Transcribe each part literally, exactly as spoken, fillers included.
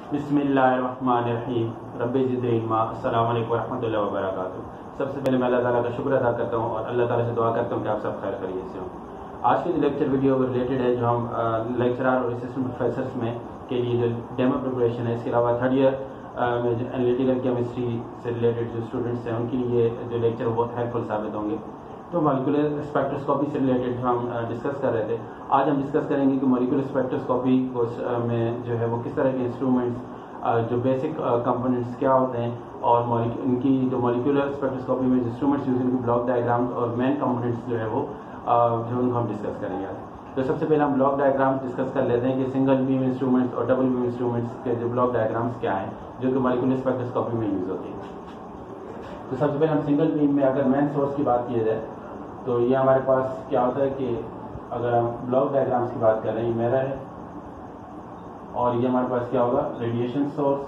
बिस्मिल्लाहिर्रहमानिर्रहीम रब्बि ज़िदनी इल्मा। अस्सलामु अलैकुम वरहमतुल्लाहि वबरकातुहू। सबसे पहले मैं अल्लाह ताला का शुक्र अदा करता हूँ और अल्लाह ताला से दुआ करता हूँ कि आप सब खैर खैरियत से हों। आज की जो लेक्चर वीडियो रिलेटेड है, जो हम लेक्चरर और असिस्टेंट प्रोफेसर्स में के लिए जो डेमो प्रिपरेशन है, इसके अलावा थर्ड ईयर में जो एनालिटिकल केमिस्ट्री से रिलेटेड जो स्टूडेंट्स हैं उनके लिए जो लेक्चर बहुत हेल्पफुल साबित होंगे। तो मॉलिक्यूलर स्पेक्ट्रोस्कोपी से रिलेटेड जो हम डिस्कस कर रहे थे, आज हम डिस्कस करेंगे कि मॉलिक्यूलर स्पेक्ट्रोस्कोपी को में जो है वो किस तरह के इंस्ट्रूमेंट्स, जो बेसिक कंपोनेंट्स क्या होते हैं, और इनकी जो मॉलिक्यूलर स्पेक्ट्रोस्कोपी में जो इंस्ट्रूमेंट्स यूज उनकी ब्लॉक डायग्राम्स और मेन कंपोनेंट्स जो है वो जो उनको हम डिस्कस करेंगे। तो सबसे पहले हम ब्लॉक डायग्राम्स डिस्कस कर लेते हैं कि सिंगल बीम इंस्ट्रूमेंट्स और डबल बीम इंस्ट्रूमेंट्स के जो ब्लॉक डायग्राम्स क्या हैं जो कि मॉलिक्यूलर स्पेक्ट्रोस्कोपी में यूज होती है। तो सबसे पहले हम सिंगल बीम में अगर मेन सोर्स की बात की जाए तो ये हमारे पास क्या होता है कि अगर हम ब्लॉक डायग्राम्स की बात कर रहे हैं, ये मिरर है और ये हमारे पास क्या होगा, रेडिएशन सोर्स।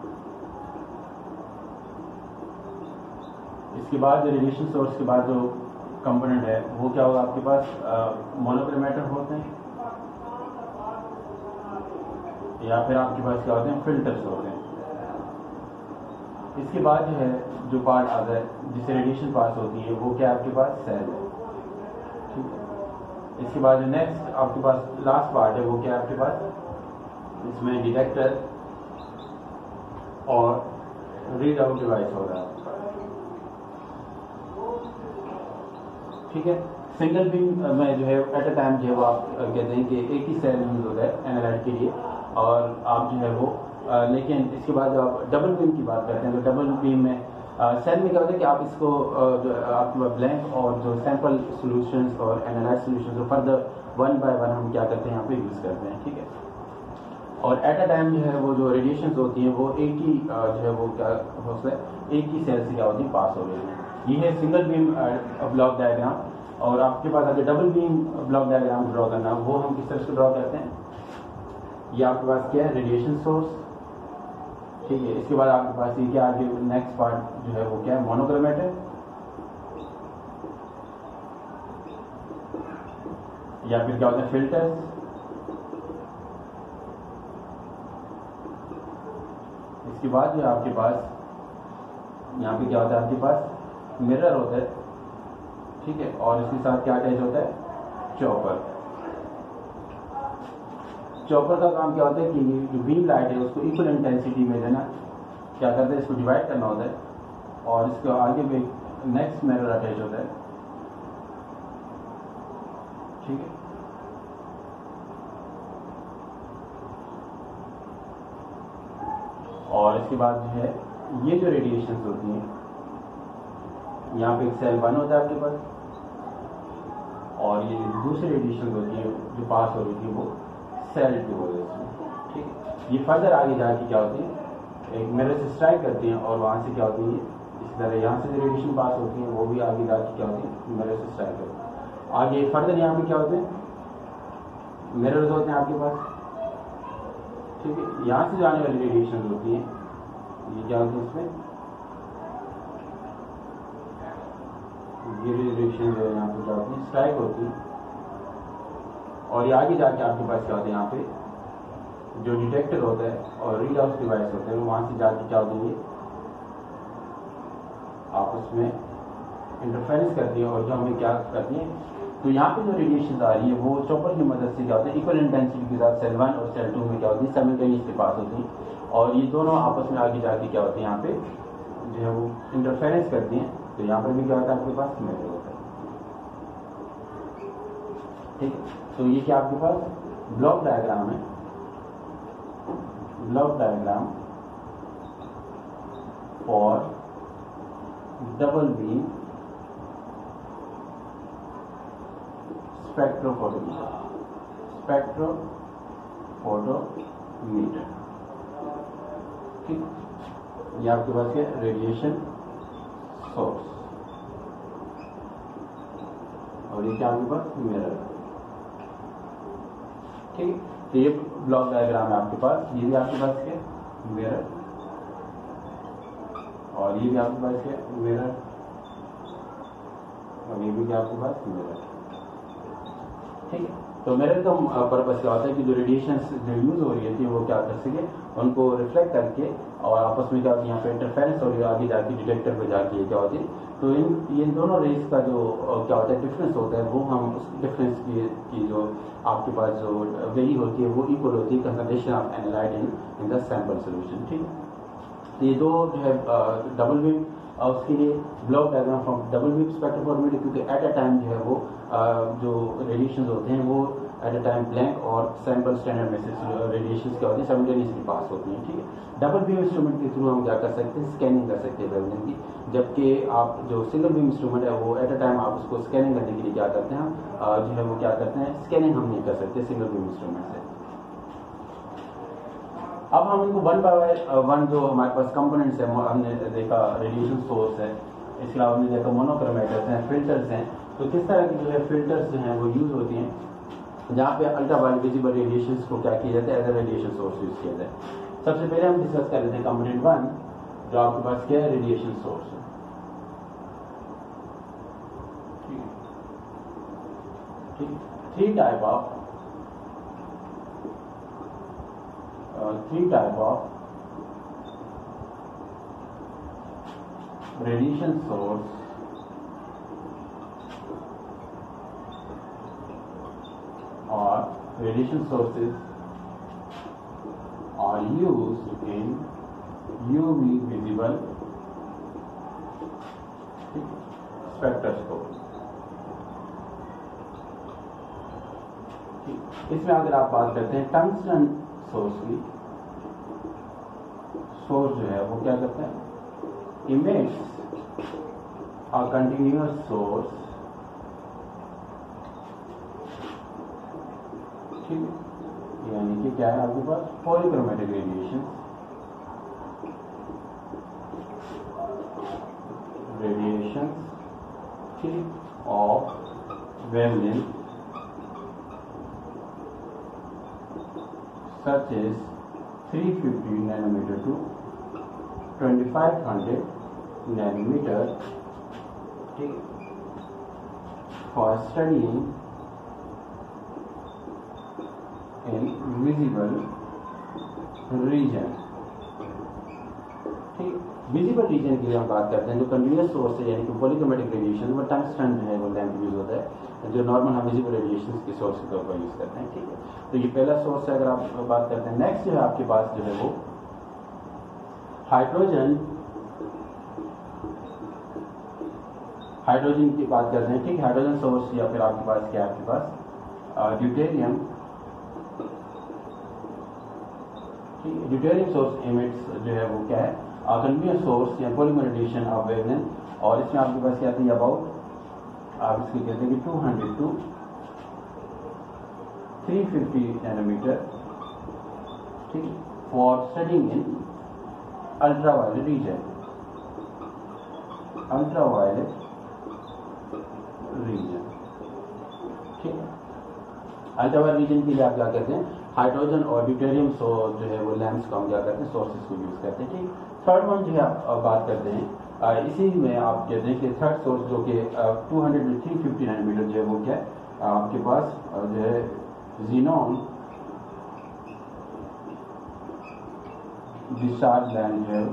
इसके बाद जो रेडिएशन सोर्स के बाद जो कंपोनेंट है वो क्या होगा, आपके पास मोनोक्रोमेटर होते हैं या फिर आपके पास क्या होते हैं, फिल्टर्स होते हैं। इसके बाद जो है जो पार्ट आता है जिससे रेडिएशन पास होती है वो क्या आपके पास, सेल है। ठीक है। इसके बाद जो नेक्स्ट आपके पास लास्ट पार्ट है वो क्या आपके पास, इसमें डिटेक्टर और रीड आउट डिवाइस हो रहा है। ठीक है। सिंगल बीम में जो है एट अ टाइम जो है वो आप कहते हैं कि एक ही सेल यूज होता है एनालाइट के लिए, और आप जो है वो आ, लेकिन इसके बाद जब आप डबल बीम की बात करते हैं तो डबल बीम में सेल में क्या होता है कि आप इसको आपके ब्लैंक और जो सैंपल सॉल्यूशंस और एनालाइज सॉल्यूशंस को फर्दर वन बाय वन हम क्या करते हैं यहाँ पे यूज करते हैं। ठीक है। और एट अ टाइम जो है वो जो रेडिएशंस होती हैं वो एक ही जो है वो क्या होता है, एक ही सेल से क्या होती है पास हो रही है। ये है सिंगल बीम ब्लॉक डायग्राम। और आपके पास अगर double beam block diagram draw करना वो हम किस तरह से ड्रॉ करते हैं, ये आपके पास क्या है, रेडिएशन सोर्स। ठीक है। इसके बाद आपके पास ये क्या आगे नेक्स्ट पार्ट जो है वो क्या है, मोनोक्रोमेटर या फिर क्या होता है, फिल्टर्स। इसके बाद जो आपके पास यहाँ पे क्या होता है, आपके पास मिरर होता है। ठीक है। और इसके साथ क्या अटैच होता है, चॉपर। चॉपर का काम क्या होता है कि जो बीम लाइट है उसको इक्वल इंटेंसिटी में देना, क्या करते हैं, इसको डिवाइड करना होता है और इसके आगे में नेक्स्ट मिरर अटैच होता है। ठीक है। और इसके बाद जो है ये जो रेडिएशन होती हैं, यहाँ पे एक सेल वन होता है आपके पास, और ये दूसरी रेडिएशन होती है जो पास हो रही थी वो सेल टू हो रही है। ठीक है। ये फर्दर आगे जाके क्या होती है, एक मिरर से स्ट्राइक करती हैं और वहां से क्या होती है, इसी तरह यहाँ से जो रेडिएशन पास होती है वो भी आगे जाके क्या होती है, मिरर से स्ट्राइक करती है। आगे फर्दर यहाँ पे क्या होते हैं, मिरर्स होते हैं आपके पास। ठीक है। यहाँ से जाने वाली रेडिएशन होती है, ये क्या होती है, इसमें ये रेडिएशन जो है यहाँ पे क्या होती है, स्ट्राइक होती है। और ये आगे जाके आपके पास क्या होता है, यहाँ पे जो डिटेक्टर होता है और रीड आउट डिवाइस होता है वो वहां से जाके क्या होती है, आपस में इंटरफेरेंस करती है और जो हमें क्या करती है, तो यहाँ पे जो रेडिएशन आ रही है वो चॉपर की मदद से क्या होता है, इक्वल इंटेंसिटी के साथ सेल वन और सेल टू में क्या होती है, साइमल्टेनियसली पास होती है। और ये दोनों आपस में आगे जाके क्या होती है, यहाँ पे जो है वो इंटरफेरेंस करती हैं। तो यहाँ पर भी क्या होता है, आपके पास मिरर होता है। ठीक है। तो ये क्या आपके पास ब्लॉक डायग्राम है, block diagram for double beam spectrophotometer, spectrophotometer. ठीक। ये आपके पास क्या, रेडिएशन सोर्स, और ये क्या आपके पास, मिरर। ठीक है। तो ये ब्लॉक डायग्राम है आपके पास, ये भी आपके पास क्या, मिरर, और ये भी आपके पास क्या, मिरर, और ये भी क्या आपके पास, मिरर। ठीक है। तो मेरे तो पर्पज क्या होता है कि जो रेडिएशन जो यूज हो रही थी वो क्या कर सके, उनको रिफ्लेक्ट करके और आपस में क्या यहाँ पे इंटरफेरेंस हो रही है, आगे जाके डिटेक्टर पे जाके क्या होती है, तो इन इन दोनों रेस का जो क्या होता है डिफरेंस होता है, वो हम उस डिफरेंस की, की जो आपके पास जो वैल्यू होती है वो इक्वल होती है concentration of analyte in in the sample solution. ठीक है, तो ये दो जो है डबल बीम, उसके लिए block diagram from double beam spectrophotometer, क्योंकि एट अ टाइम जो है वो जो रेडिएशन होते हैं वो एट अ टाइम ब्लैंक और सैंपल स्टैंडर्ड मैसेज रेडिएशन क्या होते हैं साइमल्टेनियसली पास होती हैं। ठीक है, डबल बीम इंस्ट्रूमेंट के थ्रू हम क्या कर सकते हैं, स्कैनिंग कर सकते हैं वेवलेंथ की, जबकि आप जो सिंगल बीम इंस्ट्रूमेंट है वो एट अ टाइम आप उसको स्कैनिंग करने के लिए क्या करते हैं, जो है वो क्या करते हैं, स्कैनिंग हम नहीं कर सकते सिंगल बीम इंस्ट्रूमेंट से। अब हम इनको वन बाय वन जो हमारे पास कंपोनेंट्स है, हमने देखा रेडिएशन सोर्स है, इसके अलावा हमने देखा मोनोक्रोमेटर्स हैं, फिल्टर्स हैं, तो किस तरह की जो है फिल्टर्स जो हैं वो यूज होती हैं जहाँ पे अल्ट्रा वायलेट विजिबल रेडिएशन को क्या किया जाता है, as a radiation source use किया जाता है। सबसे पहले हम डिस्कस कर लेते हैं कंपोनेंट वन, जो आपके पास क्या है, रेडिएशन सोर्स है। ठीक, three type of Uh, three type of radiation source or radiation sources are used in U V visible spectroscope। इसमें अगर आप बात करते हैं टंगस्टन सोर्स की, सोर्स जो है वो क्या करता है, इमेट्स अ कंटिन्यूअस सोर्स। ठीक है, यानी कि क्या है आपके पास पॉलीक्रोमेटिक रेडिएशन, रेडिएशन ठीक of wavelength such as three fifty nanometer to twenty-five hundred nanometer for studying in visible region। ठीक, विजिबल रीजन की हम बात करते हैं, जो कंटिन्यूअस सोर्स है यानी कि पॉलीक्रोमेटिक रेडिएशन, वो टंगस्टन जो है वो लैंप यूज होता है, जो नॉर्मल हम विजिबल रेडिएशन के सोर्स के तौर पर यूज करते हैं। ठीक है, तो ये पहला सोर्स है अगर आप बात करते हैं। नेक्स्ट जो है आपके पास जो है वो हाइड्रोजन, हाइड्रोजन की बात करते हैं। ठीक, हाइड्रोजन सोर्स या फिर आपके पास क्या है, आपके पास ड्यूटेरियम। ठीक, ड्यूटेरियम सोर्स इमिट्स जो है वो क्या है, कंटिन्यूअस सोर्स या पॉलीमर रेडिएशन ऑफ वेवलेंथ, और इसमें आपके पास क्या आती है, अबाउट आप इसको कहते हैं कि two hundred to three fifty nanometre. ठीक, for studying in ultra violet region, ultra violet region. ठीक है, अल्ट्रा वायलेट रीजन के लिए आप क्या कहते हैं, हाइड्रोजन और ड्यूटेरियम सो जो है वो लैंप्स को हम क्या करते हैं, सोर्सेस को यूज करते हैं। ठीक, थर्ड वन जो है आप बात करते हैं, इसी में आप कहते हैं कि थर्ड सोर्स जो कि two hundred to three fifty nanometre जो है वो क्या है, आपके पास जो है xenon discharge lamp है,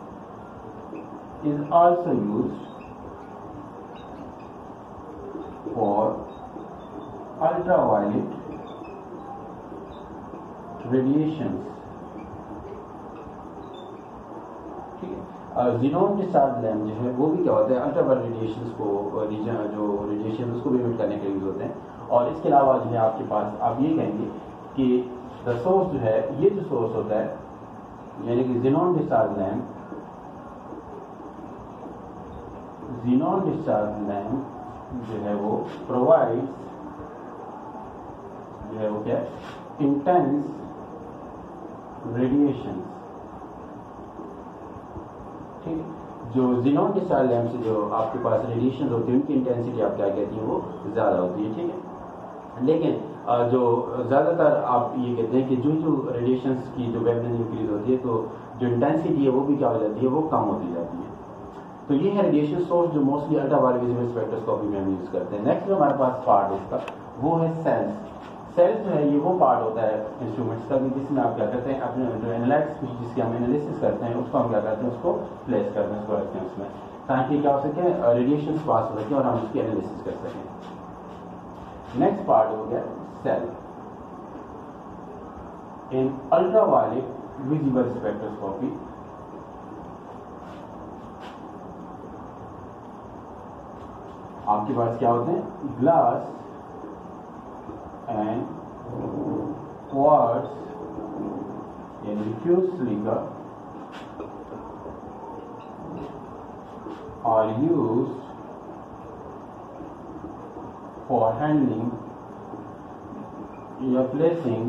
is also used for ultraviolet radiations। ठीक है, xenon discharge lamp जो है वो भी क्या होता है, अल्ट्रावायलेट रेडिएशंस को रीजन जो रेडिएशन उसको भी इमिट करने के लिए यूज होते हैं। और इसके अलावा जो है आपके पास आप ये कहेंगे कि द सोर्स जो है, ये जो सोर्स होता है यानी कि xenon discharge lamp, xenon discharge lamp जो है वो प्रोवाइड्स जो है वो क्या इंटेंस रेडिएशन। ठीक, जो xenon discharge लैम्प से जो आपके पास रेडिएशन होती है उनकी इंटेंसिटी आप क्या कहती हैं, वो ज्यादा होती है। ठीक है, लेकिन जो ज्यादातर आप ये कहते हैं कि जो जो रेडिएशन की जो वेवलेंथ इंक्रीज होती है तो जो इंटेंसिटी है वो भी क्या हो जाती है, वो कम होती जाती है। तो ये है रेडिएशन सोर्स जो मोस्टली अल्ट्रावायलेट विजिबल स्पेक्ट्रोस्कोपी में हम यूज करते हैं। नेक्स्ट जो हमारे पास पार्ट है इसका वो है सेल्स। सेल्स जो है ये वो पार्ट होता है इंस्ट्रूमेंट्स का जिसमें आप क्या करते हैं अपने जो एनालाइट्स जिसकी हम एनालिसिस करते हैं उसको हम क्या करते हैं उसको प्लेस करते हैं उसको रखते हैं उसमें ताकि क्या हो सके रेडिएशन पास हो सके और हम उसकी एनालिसिस कर सकें। नेक्स्ट पार्ट हो गया cell. In ultraviolet visible spectroscopy आपके पास क्या होते हैं ग्लास एंड क्वार्ट्ज यानी diffuse silica are used for handling or placing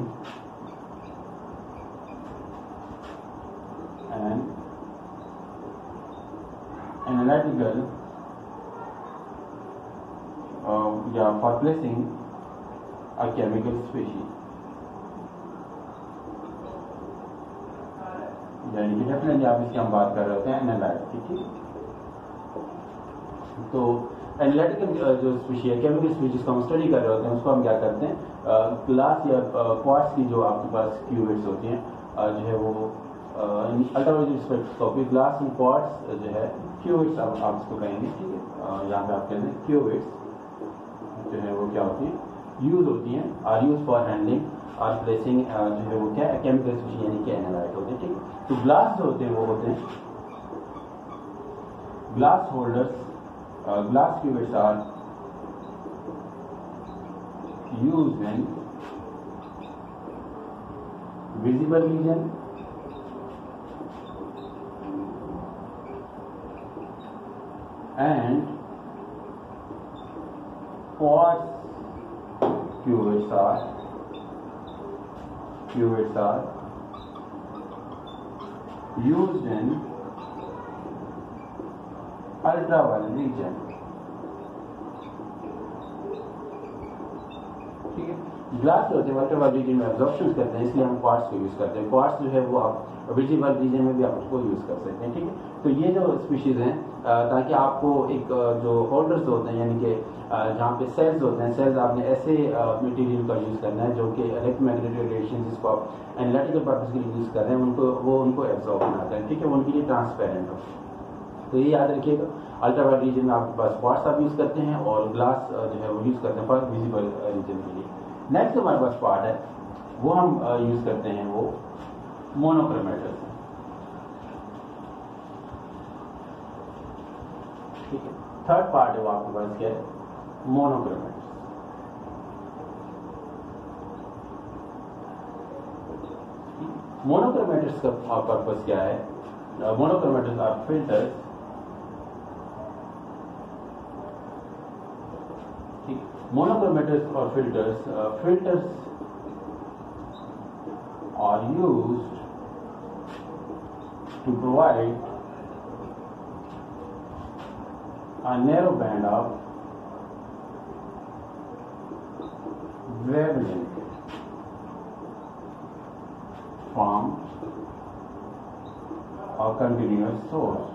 an analytical uh, yeah for placing a chemical species यानी कि डेफिनेटली आप इसकी हम बात कर रहे होते हैं एनालाइट की। ठीक, तो एनालिटिकल जो स्पीशीज है केमिकल स्पीशीज को हम स्टडी कर रहे होते हैं उसको हम क्या करते हैं ग्लास या क्वार्ट्ज की जो आपके पास क्यूबिट्स होती हैं जो है वो ultraviolet spectroscopy glass and quartz जो है क्यूबिट्स आप, आप इसको कहेंगे। ठीक है, यहाँ पे आप कहते हैं क्यूबिट्स जो है वो क्या होती है यूज होती हैं आर यूज फॉर हैंडलिंग और प्लेसिंग जो है वो क्या है केमिकल स्पीशीज यानी कि एनालाइट होते हैं। ठीक है, तो ग्लास जो होते हैं वो होते हैं glass holders glass cuvettes are used in visible region and quartz cuvettes are Qubits are used in ultraviolet region। ठीक है, ग्लास जो होते हैं अल्ट्रावायलेट रीजन में एब्जॉर्प्शन करते हैं इसलिए हम क्वार्ट्ज को यूज करते हैं। क्वार्ट्ज जो है वो आप विजिबल रीजन में भी आप उसको यूज कर सकते हैं। ठीक है, तो ये जो स्पीशीज हैं ताकि आपको एक जो होल्डर्स होते हैं यानी कि जहाँ पे सेल्स होते हैं सेल्स आपने ऐसे मटेरियल का यूज करना है जो कि इलेक्ट्रोमैग्नेटिक रेडिएशन जिसको आप एनालिटिकल पर्पस के लिए यूज कर रहे हैं उनको वो उनको एब्जॉर्ब ना करें। ठीक है, वो उनके लिए ट्रांसपेरेंट हो। तो ये याद रखिएगा अल्ट्रावायलेट रीजन में आपके पास क्वार्ट्ज आप यूज करते हैं और ग्लास जो है वो यूज करते हैं फॉर विजिबल रीजन के लिए। नेक्स्ट हमारे पास पार्ट है वो हम यूज करते हैं वो मोनोक्रोमेटर्स। ठीक है, थर्ड पार्ट है वो आपके पास क्या है मोनोक्रोमेटर्स। मोनोक्रोमेटर्स का पर्पस क्या है? मोनोक्रोमेटर्स आर फिल्टर्स। मोनोक्रोमेटर्स और filters filters are used to provide a narrow band of wavelength from a continuous source।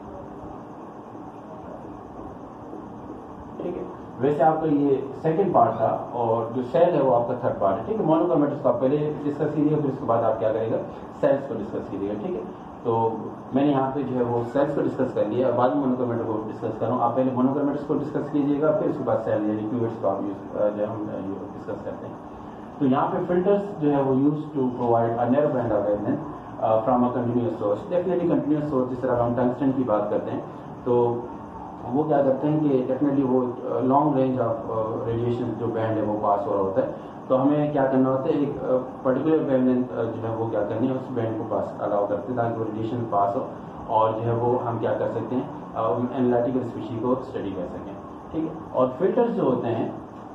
ठीक है, वैसे आपका ये सेकंड पार्ट था और जो सेल है वो आपका थर्ड पार्ट है। ठीक है, मोनोक्रोमेटर्स को आप पहले डिस्कस कीजिएगा फिर उसके बाद आप क्या करेगा सेल्स को डिस्कस कीजिएगा। ठीक है, तो मैंने यहाँ पे जो है वो सेल्स को डिस्कस कर लिया, बाद में मोनोक्रोमेटर को डिस्कस करूँ। आप पहले मोनोक्रोमेटर्स को डिस्कस कीजिएगा फिर उसके बाद सेल यानी क्यूबिट्स को आप यूज जो हम डिस्कस करते हैं। तो यहाँ पे फिल्टर्स जो है वो use to provide a narrow band of wavelength from a continuous source. Definitely continuous source जिस तरह हम टंगस्टन की बात करते हैं तो वो क्या करते हैं कि डेफिनेटली वो लॉन्ग रेंज ऑफ रेडिएशन जो बैंड है वो पास हो रहा होता है। तो हमें क्या करना होता है एक पर्टिकुलर वेवलेंथ जो है वो क्या करनी है उस बैंड को पास अलाउ करते हैं ताकि वो रेडिएशन पास हो और जो है वो हम क्या कर सकते हैं एनालिटिकल स्पीशीज को स्टडी कर सकें। ठीक है, और फिल्टर्स जो होते हैं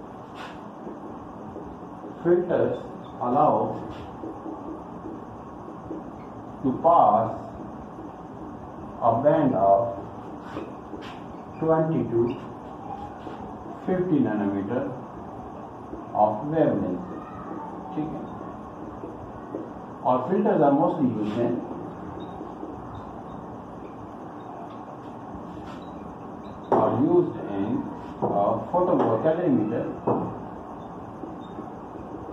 filters allow to pass a band of twenty to fifty nanometer of wavelength। ठीक है, और filters are mostly used in are used in uh, photovoltaic calorimeter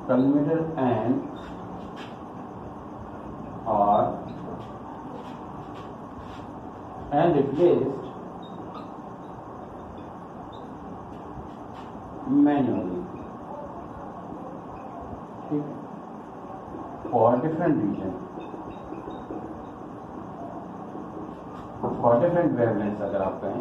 collimator and or and replaced manually, ठीक, for different region, for different wavelengths अगर आप कहें।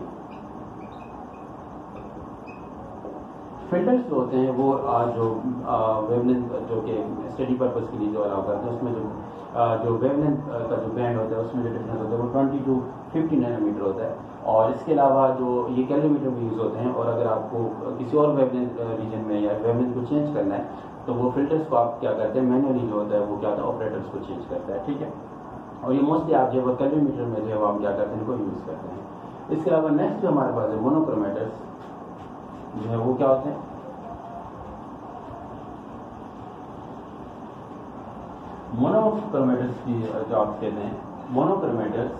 Filters जो होते हैं वो आ, जो वेवलेंथ जो कि स्टडी पर्पस के लिए जो अलाउ करते हैं, उसमें जो आ, जो वेवलेंथ का जो बैंड होता है उसमें जो डिफरेंस होता है वो ट्वेंटी टू फिफ्टी नैनोमीटर होता है। और इसके अलावा जो ये कैलोमीटर में यूज़ होते हैं, और अगर आपको किसी और वेवलेंथ रीजन में या वेवलेंथ को चेंज करना है तो वो फिल्टर्स को आप क्या करते हैं, मैनुअली जो होता है वो क्या होता है, ऑपरेटर्स को चेंज करता है, ठीक है। और ये मोस्टली आप जो है कैलोमीटर में जो है वो हम क्या करते हैं, इनको यूज़ करते हैं। इसके अलावा नेक्स्ट जो हमारे पास है मोनोक्रोमेटर्स जो है वो क्या होते हैं, मोनोक्रोमेटर्स की जो आप कहते हैं, मोनोक्रोमेटर्स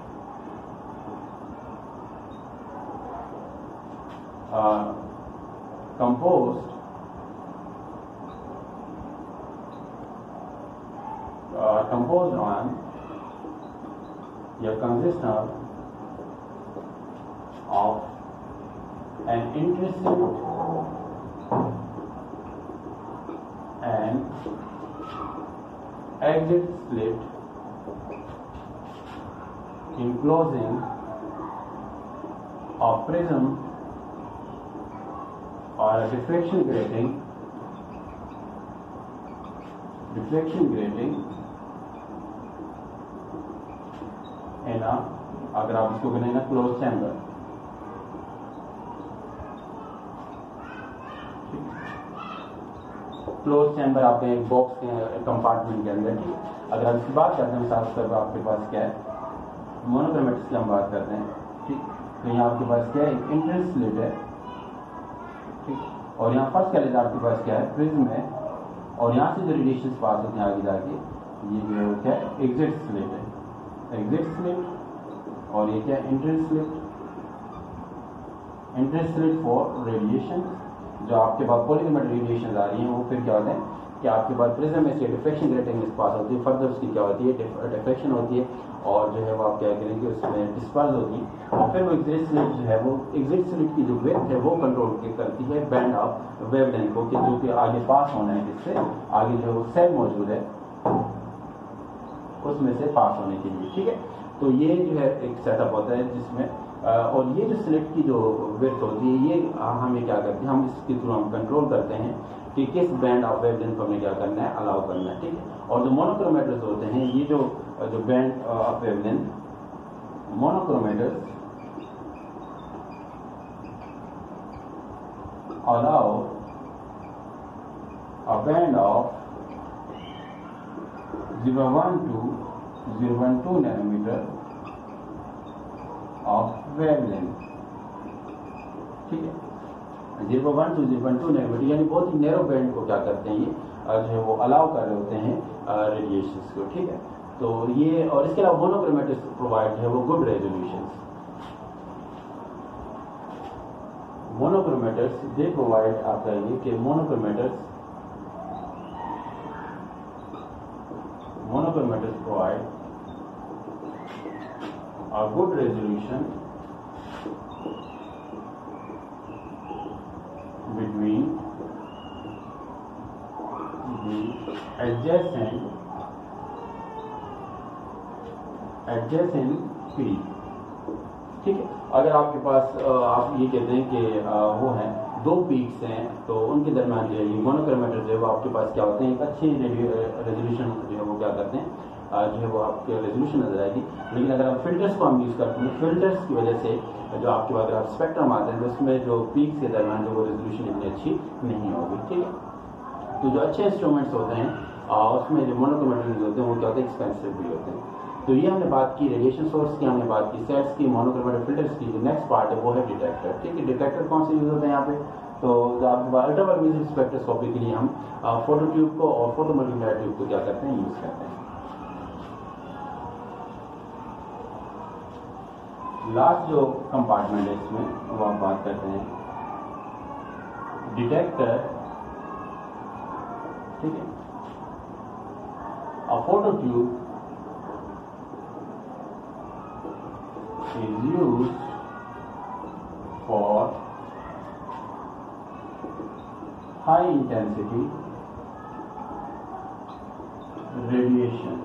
कंपोज्ड composed on या consist of an intrinsic and exit slit enclosing a prism or a diffraction grating diffraction grating है ना, अगर आप इसको कहें ना क्लोज चैम्बर, क्लोज चैम्बर आप एक बॉक्स के कंपार्टमेंट के अंदर, ठीक। अगर आप इसकी बात करते हैं साफ तौर पर आपके पास क्या है, मोनोक्रोमेटिक्स की हम बात करते हैं, ठीक। तो यहाँ आपके पास क्या है, इंट्रेंस स्लिट है, ठीक। और यहाँ फर्स्ट कॉलेज आपके पास क्या है, प्रिज्म है, और यहाँ से जो रेडिएशन पास होते हैं आगे जाके ये जो है क्या है, एग्जिट स्लिट है, एग्जिट स्लिट। और ये क्या है, entrance slit, entrance slit for radiation. जो आपके पास पॉलीक्रोमेटिक रेडिएशन आ रही हैं वो फिर क्या होता है कि आपके पास प्रिज्म में से डिफ्रेक्शन ग्रेटिंग में पास होती है, फर्दर उसकी क्या होती है, डिफ्रेक्शन होती है, और जो है वो आप क्या करेंगे उसमें डिस्पर्स होती है, और फिर वो एग्जिट स्लिट जो है वो एग्जिट स्लिट की जो विड्थ है वो कंट्रोल करती है बैंड ऑफ वेवलेंथ को, कि जो कि आगे पास होना है, जिससे आगे जो है वो सेल मौजूद है उसमें से पास होने के लिए, ठीक है। तो ये जो है एक सेटअप होता है जिसमें आ, और ये जो स्लिट की जो विड्थ होती है ये हमें क्या करती है, हम इसके थ्रू हम कंट्रोल करते हैं कि किस बैंड ऑफ वेवलेंथ को हमें क्या करना है, अलाउ करना है, ठीक है। और जो मोनोक्रोमेटर्स होते हैं, ये जो जो band of wavelength, monochromators allow a band of zero one to zero one two nanometer of wavelength, ठीक है। zero one to zero one two nanometer यानी बहुत ही नैरो बैंड को क्या करते हैं, ये जो है वो अलाउ कर रहे होते हैं रेडिएशंस को, ठीक है। तो ये, और इसके अलावा मोनोक्रोमेटर्स प्रोवाइड है वो good resolution. Monochromators they provide, आप कहेंगे कि मोनोक्रोमेटर्स monochromators provide a good resolution between the adjacent adjacent peak, ठीक है। अगर आपके पास आप ये कहते हैं कि वो है दो पीक्स हैं तो उनके दरमियान जो है ये मोनोक्रोमेटर जो है वो आपके पास क्या होते हैं, एक अच्छी रेजोल्यूशन जो है वो क्या करते हैं, जो है वो आपके रेजोल्यूशन नजर आएगी। लेकिन अगर आप फिल्टर्स को हम यूज़ करते हैं, फिल्टर्स की वजह से जो आपके पास अगर आप स्पेक्ट्रम आते हैं तो उसमें जो पीक्स के दरमियान जो वो रेजोल्यूशन इतनी अच्छी नहीं होगी, ठीक है। तो जो अच्छे इंस्ट्रूमेंट्स होते हैं उसमें जो मोनोक्रोमेटर यूज होते हैं वो क्या होते हैं, एक्सपेंसिव भी होते हैं। तो ये हमने बात की रेडिएशन सोर्स की, हमने बात की सेट्स की, मोनोक्रोमेटिक फिल्टर्स की। जो नेक्स्ट पार्ट है वो है डिटेक्टर, ठीक है। डिटेक्टर कौन से यूज होते हैं यहाँ पे, तो आपके पास अल्ट्रावायलेट स्पेक्ट्रोस्कोपी के लिए हम फोटो ट्यूब को और फोटो मल्टीप्लायर ट्यूब को क्या करते हैं, यूज करते हैं। लास्ट जो कंपार्टमेंट है इसमें वो आप बात करते हैं डिटेक्टर ठीक है। A photo tube is used for high intensity radiations.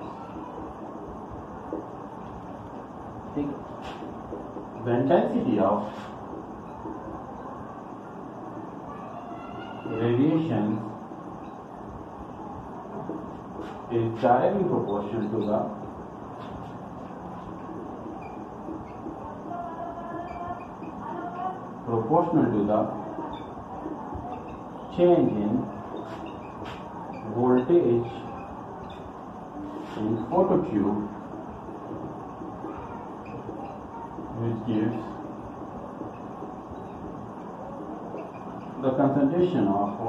ठीक, the intensity of radiation is directly proportional to the proportional to the change in voltage in phototube, which gives the concentration of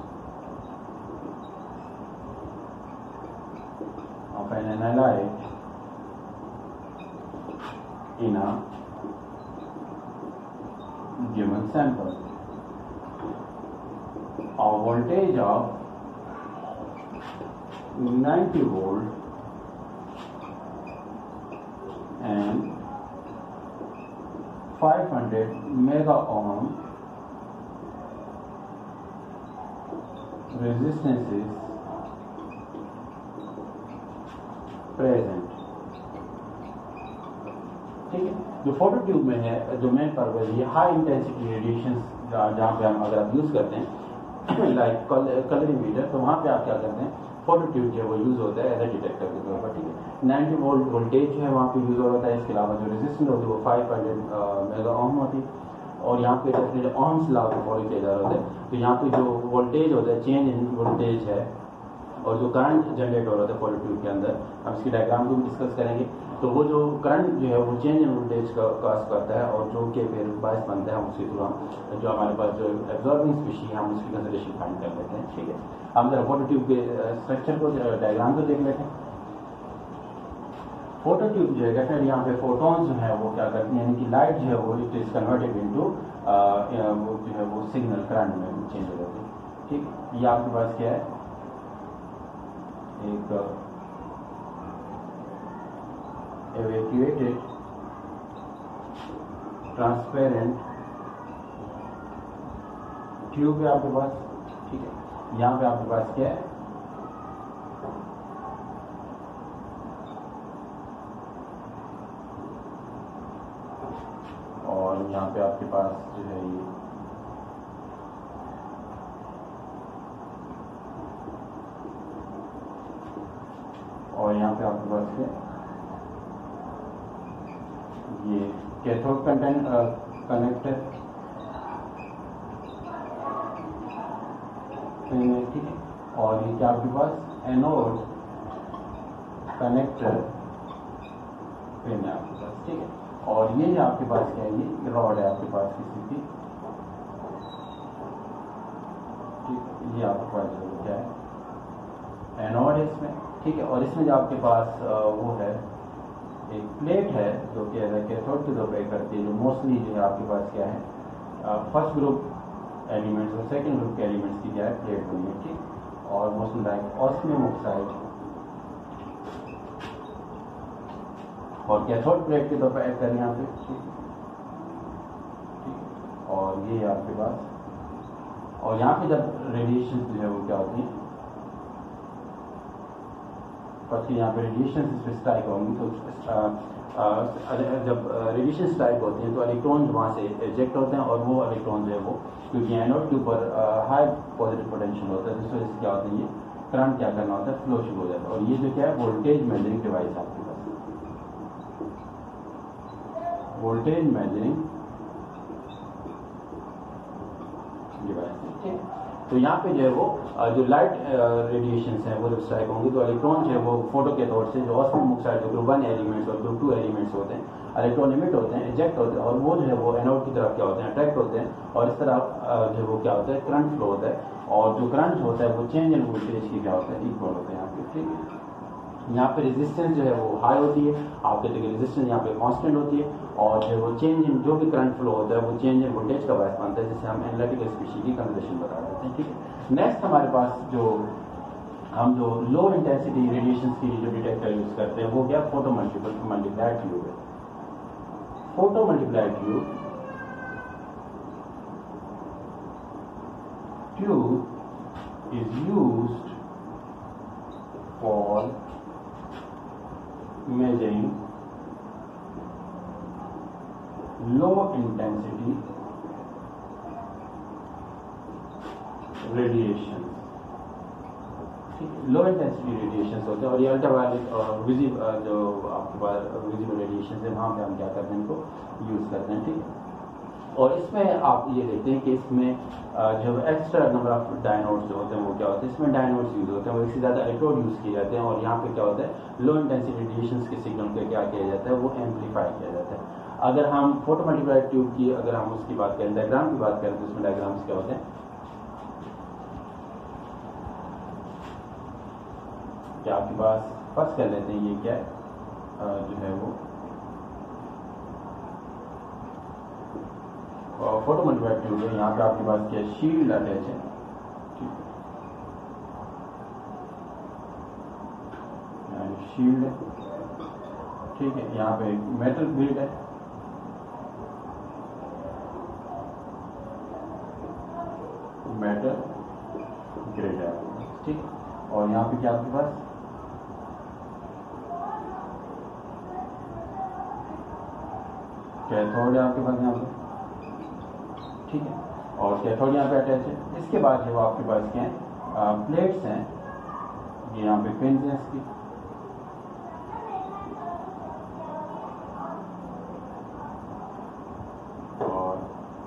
of an analyte in a given sample. A voltage of ninety volt and five hundred mega ohm resistances present. ठीक है, जो photo tube में है, जो main purpose ये high intensity radiation जहाँ पे हम अगर आप यूज करते हैं लाइक कलरिंग मीटर, तो वहाँ पे आप क्या करते हैं, फोटो ट्यूब जो है वो यूज होता है एज ए डिटेक्टर के तौर पर। ठीक है, नाइन्टी वोल्ट वोल्टेज जो है वहाँ पे यूज होता है। इसके अलावा जो रेजिस्टेंस होती है वो फाइव हंड्रेड मेगा ओम होती है, और यहाँ पे डेफिनेटली ओम्स लॉ को फॉलो किया जा रहा होता है। तो यहाँ पे जो वोल्टेज होता है, चेंज इन वोल्टेज है, और जो करंट जनरेट हो रहा था फोटो ट्यूब के अंदर, हम इसकी डायग्राम को भी डिस्कस करेंगे। तो वो जो करंट जो है वो चेंज इन वोल्टेज का काज करता है, और जो कि फिर बायस बनता है, हम उसके थ्रू हम जो हमारे पास जो एब्जॉर्बिंग स्पीशी है हम उसकी कंसंट्रेशन फाइंड कर लेते हैं। ठीक है, हम जरा फोटो ट्यूब के स्ट्रक्चर को, डायग्राम को देख लेते हैं। फोटो ट्यूब जो है डेफिनेटली यहाँ पे फोटोन्स जो है वो क्या करते हैं, यानी कि लाइट जो है वो इट इज कन्वर्टेड इनटू वो जो है वो सिग्नल करंट में चेंज हो जाती है। ठीक, ये आपके पास क्या है, एक evacuated ट्रांसपेरेंट ट्यूब है आपके पास। ठीक है, यहाँ पे आपके पास क्या है, और यहाँ पे आपके पास जो है ये और यहाँ पे आपके पास क्या, ये कैथोड कंटेंट कनेक्टर। ठीक है, और ये क्या आपके पास एनोड कनेक्टर पिन है आपके पास। ठीक है, और ये जो आपके पास क्या है, ये रॉड है आपके पास किसी की। ठीक, ये आपके पास जो क्या है, एनोड है इसमें। ठीक है, और इसमें जो आपके पास वो है एक प्लेट है जो कि कैथोड के तौर पर करती है, जो मोस्टली जो है आपके पास क्या है, फर्स्ट ग्रुप एलिमेंट्स और सेकंड ग्रुप के एलिमेंट्स की क्या है प्लेट बनी है। ठीक, और मोस्टली लाइक ऑस्मियम ऑक्साइड और कैथोड प्लेट के तौर पर ऐड करें यहाँ पे। ठीक, और ये आपके पास, और यहाँ पे जब रेडिएशन जो है वो क्या होती है, फर्स्ट यहाँ पे रेडिएशन इस पर स्ट्राइक होंगी, तो आ, आ, जब रेडिएशन स्ट्राइक होते हैं तो इलेक्ट्रॉन वहाँ से एजेक्ट होते हैं, और वो इलेक्ट्रॉन जो है वो क्योंकि एनोड के ऊपर हाई पॉजिटिव पोटेंशियल होता है, जिस वजह से क्या होता है, ये करंट क्या करना होता है, फ्लो शुरू हो जाता है। और ये जो क्या है वोल्टेज मेजरिंग डिवाइस आपके पास, वोल्टेज मेजरिंग डिवाइस। ठीक है, तो यहाँ पे जो है वो जो लाइट रेडिएशन है वो जब स्ट्राइक होंगे तो इलेक्ट्रॉन जो है वो फोटो के तौर से जो ऑस्मियम ऑक्साइड जो ग्रुप वन एलिमेंट्स और ग्रुप टू एलिमेंट्स होते हैं, इलेक्ट्रॉन इमिट होते हैं, इजेक्ट होते हैं, और वो जो है वो एनोड की तरफ क्या होते हैं, अट्रैक्ट होते हैं, और इस तरह जो है वो क्या होता है, करंट फ्लो होता है, और जो करंट होता है वो चेंज इन वोल्टेज की क्या होता है, इक्वल होता है यहाँ पे। ठीक है, यहाँ पे रेजिस्टेंस जो है वो हाई होती है, आपके देखिए रेजिस्टेंस यहाँ पे कांस्टेंट होती है, और जो वो चेंज इन जो भी करंट फ्लो होता है वो चेंज इन वोल्टेज का बायस बनता है, जिसे हम एनालिटिकल स्पीशीज की कंजर्वेशन बता देते हैं। ठीक है, नेक्स्ट हमारे पास जो हम जो लो इंटेंसिटी रेडिएशन के लिए जो डिटेक्टर यूज करते हैं वो क्या फोटो मल्टीपल मल्टीप्लाइड ट्यूब है। Photo multiplied tube tube is used for measuring low intensity radiation। Low intensity radiation होते हैं और ये अल्ट्रावायलेट और विजिबल जो आपके पास विजिबल रेडिएशन है वहाँ पे हम क्या करते हैं इनको यूज करते हैं। ठीक है, और इसमें आप ये देखते हैं कि इसमें जो एक्स्ट्रा नंबर ऑफ डायनोड्स जो होते हैं वो क्या होते हैं, इसमें डायनोड्स यूज होते हैं, वो इससे ज़्यादा इलेक्ट्रोड यूज किए जाते हैं और यहाँ पे क्या होता है लो इंटेंसिटी रेडिएशन के सिग्नल पे क्या किया जाता है वो एम्पलीफाई किया जाता है। अगर हम फोटो मल्टीप्लाइड ट्यूब की अगर हम उसकी बात करें डायग्राम की बात करें तो इसमें डायग्राम्स क्या होते हैं क्या आपके पास फर्स्ट कर लेते हैं ये क्या है जो है वो फोटो मल्टीप्लाइड ट्यूब है। यहाँ पे आपके पास क्या शील्ड अटैच है, शील्ड है, ठीक है। यहाँ पे मेटल ग्रिड है, मेटल ग्रिड है, ठीक है। और यहाँ पे क्या आपके पास कैथोड है आपके पास यहाँ पे, ठीक है। और कैथोड यहाँ पे अटैच है। इसके बाद जो आपके पास क्या है प्लेट्स हैं, ये यहाँ पे पिन्स हैं इसकी, और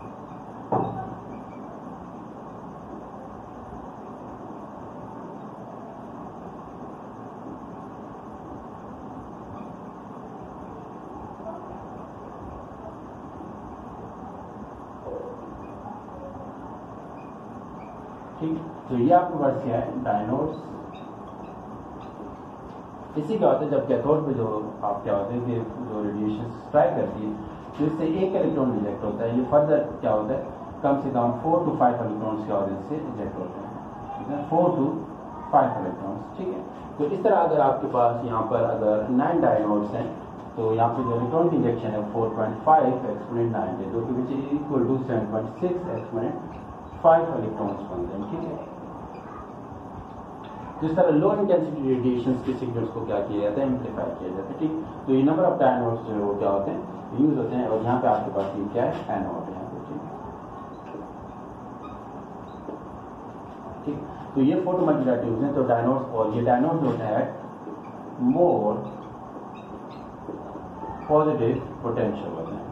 ठीक। तो ये आपके पास क्या है डायनोड्स। इसी क्या होता है जब कैथोड पे जो आप क्या होते हैं कि जो रेडिएशन स्ट्राइक करती है तो इससे एक इलेक्ट्रॉन रिजेक्ट होता है। ये फर्दर क्या होता है कम से कम फोर टू फाइव इलेक्ट्रॉन्स के ऑर्डर से रिजेक्ट होते हैं, ठीक है, फोर टू फाइव इलेक्ट्रॉन्स, ठीक है। तो इस तरह अगर आपके पास यहाँ पर अगर नाइन डायनोड्स हैं तो यहाँ पे जो इलेक्ट्रॉन की इंजेक्शन है four point five exponent nine है, जो कि which is equal to seven point six exponent five electrons बनते हैं, ठीक है। जिस तरह लो इंटेंसिटी रेडिएशन के सिग्नल्स को क्या किया जाता है एम्पलीफाई किया जाता है, ठीक। तो ये नंबर ऑफ डायनोड्स जो है वो क्या होते हैं यूज होते हैं। और यहाँ पे आपके पास ये क्या है एनोड है, ठीक ठीक। तो ये फोटो मल्टीप्लाइड ट्यूब्स हैं। तो डायनोड्स और ये डायनोड्स होते हैं मोर पॉजिटिव पोटेंशियल होते हैं,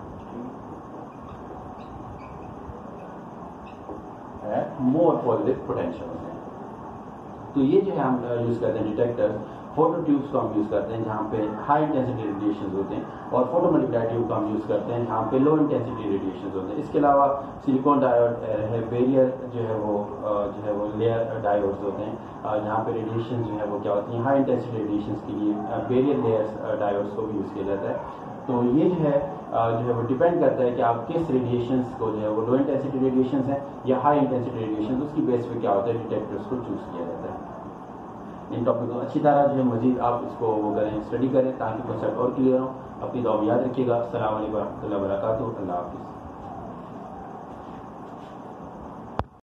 मोर पॉजिटिव पोटेंशियल होते हैं। तो ये जो है हम यूज करते हैं डिटेक्टर फोटो ट्यूब्स को हम यूज करते हैं जहाँ पे हाई इंटेंसिटी रेडिएशन होते हैं, और फोटो मल्टीप्लाइड ट्यूब को हम यूज करते हैं जहाँ पे लो इंटेंसिटी रेडिएशन होते हैं। इसके अलावा सिलिकॉन डायोड है, बेरियर जो है वो जो है वो लेयर डायोड्स होते हैं जहाँ पे रेडिएशन जो है वो क्या होती है हाई इंटेंसिटी रेडिएशन के लिए बेरियर लेयर्स डायोड्स को भी यूज किया जाता है। तो ये जो है जो है वो डिपेंड करता है कि आप किस रेडिएशन को जो है वो लो इंटेंसिटी रेडिएशन है या हाई इंटेंसिटी रेडिएशन, उसकी बेस पे क्या होता है डिटेक्टर्स को चूज किया जाता है। इन टॉपिक को अच्छी तरह जो है मजीद आप इसको वो करें स्टडी करें ताकि कॉन्सेप्ट और क्लियर हो। अपनी दुआ में याद रखिएगा। अस्सलाम वालेकुम व रहमतुल्लाहि व बरकातुहू। अल्लाह हाफिज़।